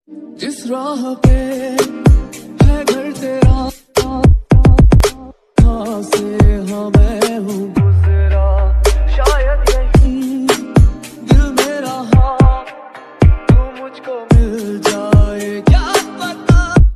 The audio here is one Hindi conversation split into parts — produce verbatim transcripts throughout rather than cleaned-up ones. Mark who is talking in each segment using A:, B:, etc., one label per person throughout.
A: जिस राह पे है घर तेरा, कहाँ से हाँ मैं हूँ गुजरा, शायद यही दिल मेरा, हाँ तू मुझको मिल जाए क्या पता।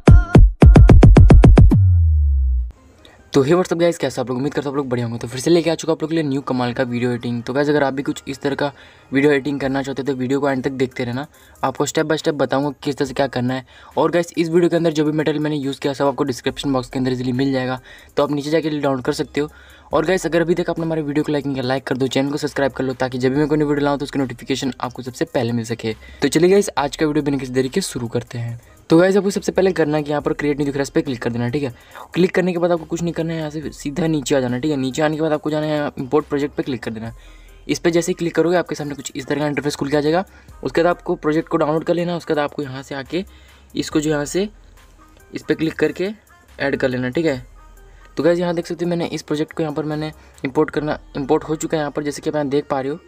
B: तो हे व्हाट्सअप गाइस, कैसे आप लोग? उम्मीद करता हूँ आप लोग बढ़िया होंगे। तो फिर से लेके आ चुका आप लोग के लिए न्यू कमाल का वीडियो एडिटिंग। तो गाइस, अगर आप भी कुछ इस तरह का वीडियो एडिटिंग करना चाहते हो तो वीडियो को एंड तक देखते रहना। आपको स्टेप बाय स्टेप बताऊंगा किस तरह से क्या करना है। और गाइस, इस वीडियो के अंदर जो भी मटेरियल मैंने यूज़ किया सब आपको डिस्क्रिप्शन बॉक्स के अंदर इजीली मिल जाएगा, तो आप नीचे जाकर डाउनलोड कर सकते हो। और गाइस, अगर अभी तक आपने हमारे वीडियो को लाइक नहीं किया, लाइक कर दो, चैनल को सब्सक्राइब कर लो, ताकि जब भी मैं कोई वीडियो लाऊं तो उसकी नोटिफिकेशन आपको सबसे पहले मिल सके। तो चलिए गाइस, आज का वीडियो बिना किसी देरी के शुरू करते हैं। तो गाइस, आपको सबसे पहले करना है कि यहाँ पर क्रिएट नहीं दिख रहा है, इस पर क्लिक कर देना। ठीक है, क्लिक करने के बाद आपको कुछ नहीं करना है, यहाँ से सीधा नीचे आ जाना। ठीक है, नीचे आने के बाद आपको जाना है इंपोर्ट प्रोजेक्ट पे क्लिक कर देना। इस पर जैसे ही क्लिक करोगे आपके सामने कुछ इस तरह का इंटरफेस खुल के आ जाएगा। उसके बाद आपको प्रोजेक्ट को डाउनलोड कर लेना। उसके बाद आपको यहाँ से आके इसको जो यहाँ से इस पर क्लिक करके ऐड कर लेना। ठीक है, तो गाइस यहाँ देख सकते हो मैंने इस प्रोजेक्ट को यहाँ पर मैंने इंपोर्ट करना इंपोर्ट हो चुका है यहाँ पर, जैसे कि आप यहाँ देख पा रहे हो।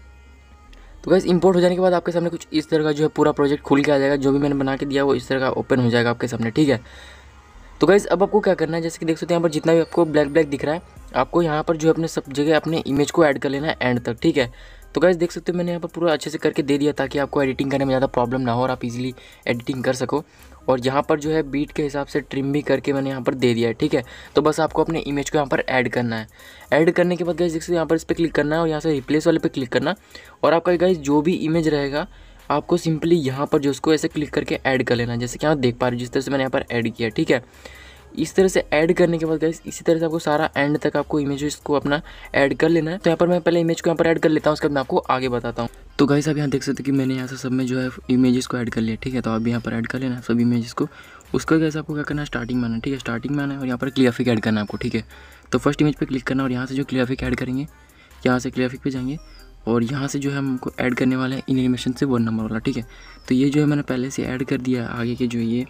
B: तो गाइस, इंपोर्ट हो जाने के बाद आपके सामने कुछ इस तरह का जो है पूरा प्रोजेक्ट खुल के आ जाएगा। जो भी मैंने बना के दिया वो इस तरह का ओपन हो जाएगा आपके सामने। ठीक है, तो गाइस अब आपको क्या करना है, जैसे कि देख सकते हैं यहाँ पर जितना भी आपको ब्लैक ब्लैक दिख रहा है, आपको यहाँ पर जो है अपने सब जगह अपने इमेज को ऐड कर लेना है एंड तक। ठीक है, तो गाइस देख सकते हो मैंने यहाँ पर पूरा अच्छे से करके दे दिया, ताकि आपको एडिटिंग करने में ज़्यादा प्रॉब्लम ना हो और आप इजीली एडिटिंग कर सको। और यहाँ पर जो है बीट के हिसाब से ट्रिम भी करके मैंने यहाँ पर दे दिया है। ठीक है, तो बस आपको अपने इमेज को यहाँ पर ऐड करना है। ऐड करने के बाद गाइस देख सकते हो यहाँ पर इस पर क्लिक करना है और यहाँ से रिप्लेस वाले पे क्लिक करना। और आपका गाइस जो भी इमेज रहेगा आपको सिंपली यहाँ पर जो उसको ऐसे क्लिक करके ऐड कर लेना, जैसे कि आप देख पा रहे हो जिस तरह से मैंने यहाँ पर ऐड किया। ठीक है, इस तरह से ऐड करने के बाद गाइस इसी तरह से आपको सारा एंड तक आपको इमेजेस को अपना ऐड कर लेना है। तो यहाँ पर मैं पहले इमेज को यहाँ पर ऐड कर लेता हूँ, उसके बाद मैं आपको आगे बताता हूँ। तो गाइस आप यहाँ देख सकते हो कि मैंने यहाँ से सब में जो है इमेजेस को ऐड कर लिया। ठीक है, तो आप भी यहाँ पर ऐड कर लेना सब इमेजेस को। उसका गाइस आपको क्या करना है, स्टार्टिंग में आना। ठीक है, स्टार्टिंग में आना है और यहाँ पर क्लियरफिक ऐड करना है आपको। ठीक है, तो फर्स्ट इमेज पर क्लिक करना और यहाँ से जो क्लियरफिक ऐड करेंगे, यहाँ से क्लियरफिक पे जाएंगे और यहाँ से जो है हमको ऐड करने वाला है इन एनिमेशन से वन नंबर वाला। ठीक है, तो ये जो है मैंने पहले से ऐड कर दिया आगे के जो ये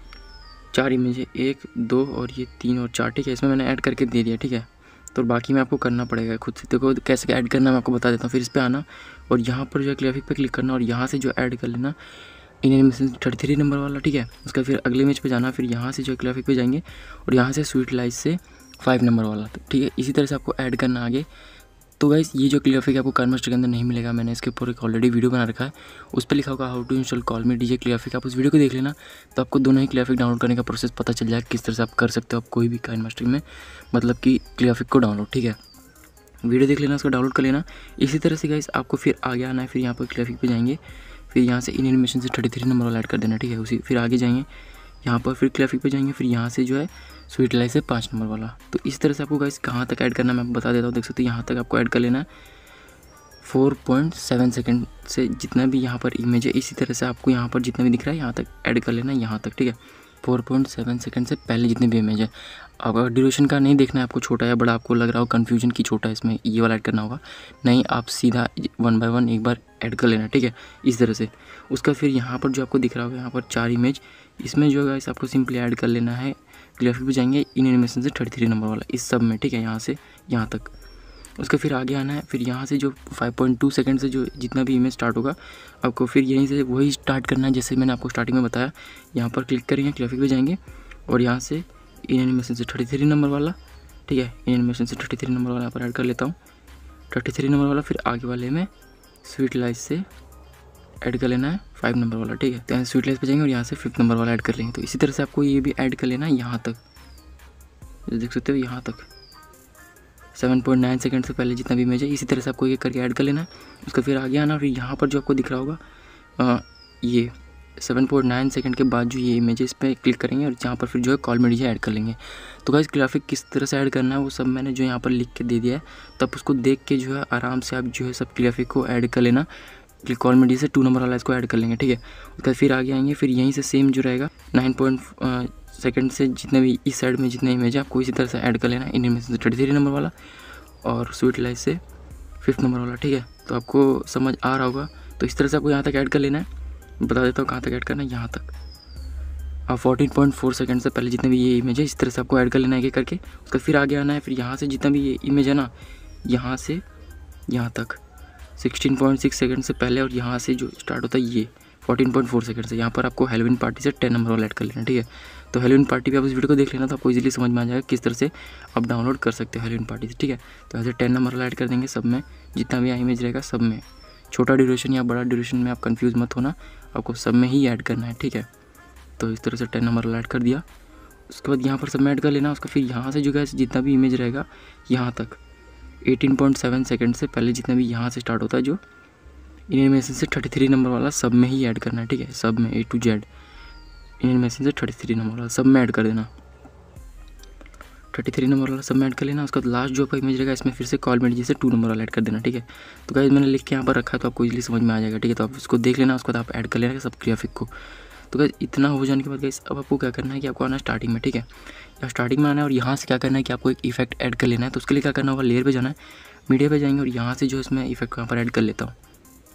B: चार इमेज है, एक दो और ये तीन और चार। ठीक है, इसमें मैंने ऐड करके दे दिया। ठीक है, तो बाकी में आपको करना पड़ेगा खुद से। देखो कैसे ऐड करना मैं आपको बता देता हूँ। फिर इस पर आना और यहाँ पर जो है क्लियरफिक पे क्लिक करना और यहाँ से जो ऐड कर लेना in animation thirty three number वाला। ठीक है, उसका फिर अगले इमेज पे जाना, फिर यहाँ से जो क्लियरफिक पे जाएंगे और यहाँ से स्वीट लाइट से फाइव नंबर वाला। तो ठीक है, इसी तरह से आपको ऐड करना आगे। तो गाइस ये जो क्लियरफिक आपको काइनमास्टर के अंदर नहीं मिलेगा, मैंने इसके ऊपर एक ऑलरेडी वीडियो बना रखा है, उस पर लिखा होगा how to install call me DJ क्लियरफिक। आप उस वीडियो को देख लेना, तो आपको दोनों ही क्लियरफिक डाउनलोड करने का प्रोसेस पता चल जाएगा किस तरह से आप कर सकते हो आप कोई भी काइनमास्टर में, मतलब कि क्लियरफिक को डाउनलोड। ठीक है, वीडियो देख लेना, उसको डाउनलोड कर लेना। इसी तरह से गाइस आपको फिर आगे आना है, फिर यहाँ पर क्लियरफिक पे जाएंगे, फिर यहाँ से इन एनिमेशन से थर्टी थ्री नंबर वाला ऐड कर देना। ठीक है, उसी फिर आगे जाएंगे, यहाँ पर फिर क्लियरफिक पे जाएंगे, फिर यहाँ से जो है स्वीट लाइट से पाँच नंबर वाला। तो इस तरह से आपको गाइस कहाँ तक ऐड करना है मैं बता देता हूँ। देख सकते हो यहाँ तक आपको ऐड कर लेना है फोर पॉइंट सेवन सेकेंड से जितना भी यहाँ पर इमेज है, इसी तरह से आपको यहाँ पर जितना भी दिख रहा है यहाँ तक ऐड कर लेना है, यहाँ तक। ठीक है, फोर पॉइंट सेवन सेकेंड से पहले जितने भी इमेज है। अगर ड्यूरेशन का नहीं देखना है आपको, छोटा या बड़ा आपको लग रहा हो कन्फ्यूजन की छोटा है इसमें ये वाला ऐड करना होगा, नहीं आप सीधा वन बाय वन एक बार ऐड कर लेना। ठीक है, इस तरह से। उसका फिर यहाँ पर जो आपको दिख रहा होगा यहाँ पर चार इमेज, इसमें जो है आपको सिंपली ऐड कर लेना है। क्लियरफिक पे जाएंगे इन एनिमेशन से थर्टी थ्री नंबर वाला इस सब में। ठीक है, यहाँ से यहाँ तक। उसका फिर आगे आना है, फिर यहाँ से जो फाइव पॉइंट टू सेकंड से जो जितना भी इमेज स्टार्ट होगा आपको फिर यहीं से वही स्टार्ट करना है, जैसे मैंने आपको स्टार्टिंग में बताया। यहाँ पर क्लिक करेंगे, क्लियरफिक पे जाएंगे और यहाँ से इन एनिमेशन से थर्टी थ्री नंबर वाला। ठीक है, इन एनिमेशन से थर्टी थ्री नंबर वाला यहाँ पर ऐड कर लेता हूँ, थर्टी थ्री नंबर वाला। फिर आगे वाले में स्वीट लाइट से ऐड कर लेना है फाइव नंबर वाला। ठीक है, तो यहाँ स्वीट लाइट पे जाएंगे और यहाँ से फिफ्थ नंबर वाला ऐड कर लेंगे। तो इसी तरह से आपको ये भी ऐड कर लेना है यहाँ तक, देख सकते हो यहाँ तक सेवन पॉइंट नाइन सेकंड से पहले जितना भी इमेज है, इसी तरह से आपको ये करके ऐड कर लेना है। उसका फिर आगे आना, फिर यहाँ पर जो आपको दिख रहा होगा आ, ये सेवन पॉइंट नाइन सेकंड के बाद जो ये इमेज है इस पर क्लिक करेंगे और यहाँ पर फिर जो है कॉल्मी डीजे ऐड कर लेंगे। तो गाइस ग्राफिक किस तरह से ऐड करना है वो सब मैंने जो यहाँ पर लिख के दे दिया है, तो आप उसको देख के जो है आराम से आप जो है सब ग्राफिक को ऐड कर लेना। कॉल्मी डीजे से टू नंबर वाला इसको ऐड कर लेंगे। ठीक है, उसका फिर आगे आएंगे, फिर यहीं से सेम जो रहेगा नाइन पॉइंट सेकंड से जितने भी इस साइड में जितने इमेज है आपको इसी तरह से ऐड कर लेना है। इन इमेज से थर्टी थ्री नंबर वाला और स्वीट लाइट से फिफ्थ नंबर वाला। ठीक है, तो आपको समझ आ रहा होगा। तो इस तरह से आपको यहाँ तक ऐड कर लेना है। बता देता हूँ कहाँ तक ऐड करना है, यहाँ तक। आप फोर्टीन पॉइंट फोर सेकंड से पहले जितने भी ये इमेज है इस तरह से आपको ऐड कर लेना है एक करके। उसका फिर आगे आना है, फिर यहाँ से जितना भी ये इमेज है ना, यहाँ से यहाँ तक सिक्सटीन पॉइंट सिक्स सेकंड से पहले और यहाँ से जो स्टार्ट होता है ये फोर्टीन पॉइंट फोर सेकंड से। यहाँ पर आपको हेलोविन पार्टी से टेन नंबर वाला ऐड कर लेना, ठीक है। तो हेलोविन पार्टी पे आप इस वीडियो को देख लेना तो आपको इजीली समझ में आ जाएगा किस तरह से आप डाउनलोड कर सकते हो हेलोविन पार्टी से, ठीक है। तो ऐसे टेन नंबर वाला ऐड कर देंगे सब में, जितना भी इमेज रहेगा सब में, छोटा ड्यूरेशन या बड़ा ड्यूरेशन में आप कंफ्यूज मत होना, आपको सब में ही ऐड करना है, ठीक है। तो इस तरह से टेन नंबर वाला ऐड कर दिया। उसके बाद यहाँ पर सब में ऐड कर लेना। उसका फिर यहाँ से जो गैस जितना भी इमेज रहेगा यहाँ तक एटीन पॉइंट सेवन सेकेंड से पहले जितना भी यहाँ से स्टार्ट होता है जो एनिमेशन से थर्टी थ्री नंबर वाला सब में ही ऐड करना है, ठीक है। सब में ए टू जेड एनिमेशन से थर्टी थ्री नंबर वाला सब में ऐड कर देना, थर्टी थ्री नंबर वाला सब में ऐड कर लेना। उसका लास्ट जो आपका इमेज रहेगा इसमें फिर से कॉल मेडिजी से टू नंबर वाला ऐड कर देना, ठीक है। तो गाइस मैंने लिख के यहाँ पर रखा है तो आपको इजीली समझ में आ जाएगा, ठीक है। तो आप इसको देख लेना, उसके बाद आप ऐड कर लेना सब ग्राफिक को। तो गाइस इतना हो जाने के बाद गाइस अब आपको क्या करना है कि आपको आना है स्टार्टिंग में, ठीक है। या स्टार्टिंग में आना है और यहाँ से क्या करना है कि आपको एक इफेक्ट ऐड कर लेना है। तो उसके लिए क्या करना होगा, लेयर पे जाना है, मीडिया पे जाएंगे और यहाँ से जो इसमें इफेक्ट को यहाँ पर ऐड कर लेता हूँ।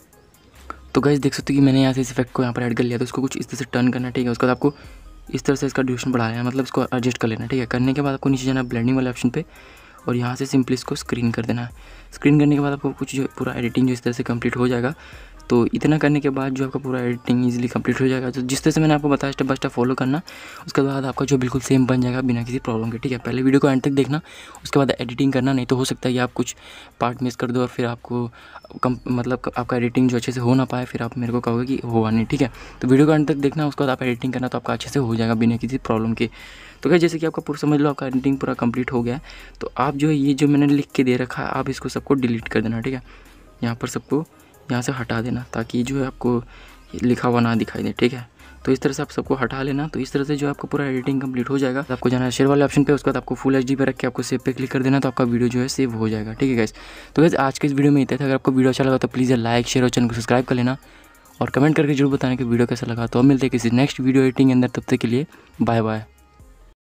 B: तो गाइस देख सकते हो कि मैंने यहाँ से इस इफेक्ट को यहाँ पर ऐड कर लिया। तो उसको कुछ इस तरह से टर्न करना है, ठीक है। उसके बाद आपको इस तरह से इसका ड्यूरेशन बढ़ा लेना, मतलब इसको एडजस्ट कर लेना, ठीक है। करने के बाद आपको नीचे जाना है ब्लेंडिंग वाले ऑप्शन पे और यहाँ से सिंपली इसको स्क्रीन कर देना है। स्क्रीन करने के बाद आपको कुछ जो पूरा एडिटिंग जो इस तरह से कंप्लीट हो जाएगा। तो इतना करने के बाद जो आपका पूरा एडिटिंग इजीली कंप्लीट हो जाएगा। तो जिस तरह से मैंने आपको बताया स्टेप बाय स्टेप फॉलो करना, उसके बाद आपका जो बिल्कुल सेम बन जाएगा बिना किसी प्रॉब्लम के, ठीक है। पहले वीडियो को एंड तक देखना, उसके बाद एडिटिंग करना, नहीं तो हो सकता है कि आप कुछ पार्ट मिस कर दो और फिर आपको कम मतलब आपका एडिटिंग जो अच्छे से हो ना पाए, फिर आप मेरे को कहोगे कि हुआ नहीं, ठीक है। तो वीडियो को एंड तक देखना, उसके बाद आप एडिटिंग करना तो आपका अच्छे से हो जाएगा बिना किसी प्रॉब्लम के। तो क्या जैसे कि आपका पूरा समझ लो आपका एडिटिंग पूरा कंप्लीट हो गया है। तो आप जो है ये जो मैंने लिख के दे रखा है आप इसको सबको डिलीट कर देना, ठीक है। यहाँ पर सबको यहाँ से हटा देना ताकि जो है आपको लिखा हुआ ना दिखाई दे, ठीक है। तो इस तरह से आप सबको हटा लेना। तो इस तरह से जो आपका पूरा एडिटिंग कंप्लीट हो जाएगा। आपको जाना है शेयर वाले ऑप्शन पे, उसके बाद आपको फुल एचडी पे रख के आपको सेव पे क्लिक कर देना, तो आपका वीडियो जो है सेव हो जाएगा, ठीक है गाइस। तो गाइस आज के इस वीडियो में इतना था। अगर आपको वीडियो अच्छा लगा तो प्लीज़ लाइक शेयर और चैनल को सब्सक्राइब कर लेना और कमेंट करके जरूर बताना कि वीडियो कैसा लगा। तो अब मिलते हैं किसी नेक्स्ट वीडियो एडिटिंग के अंदर, तब तक के लिए बाय बाय।